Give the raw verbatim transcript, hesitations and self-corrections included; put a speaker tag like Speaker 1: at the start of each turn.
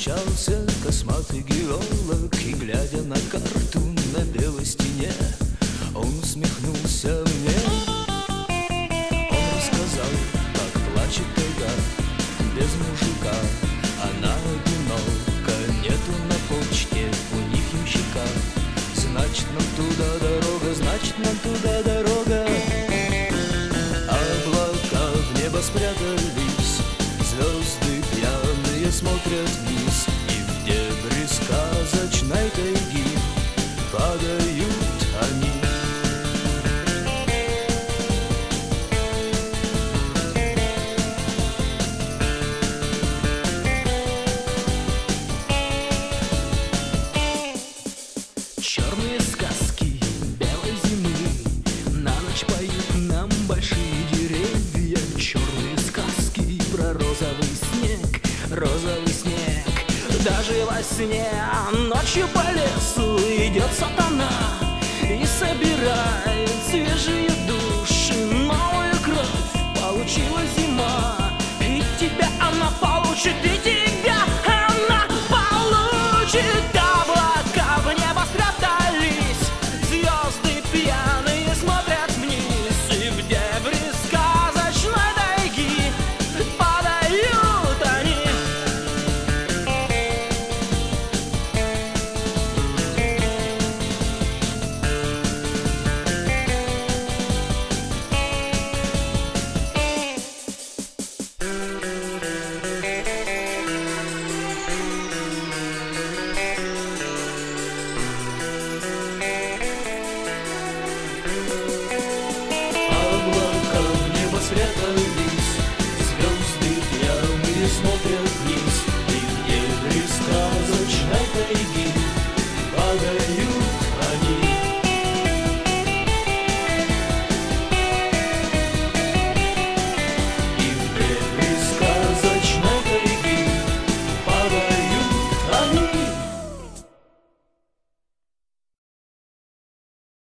Speaker 1: Встречался косматый геолог, и, глядя на карту на белой стене, он усмехнулся мне. Он рассказал, как плачет тайга без мужика. Она одинока, нету на почте у них ямщика. Значит, нам туда дорога, значит, нам туда дорога. Облака в небо спрятались, звезды пьяные смотрят вниз, и в дебри сказочной тайги падают они. Черные сказки белой зимы на ночь поют нам большие деревья. Черные сказки про розовый снег, розовый снег. Даже во сне ночью по лесу идет сатана и собирает свежие души. Новую кровь получила зима, и тебя она получит.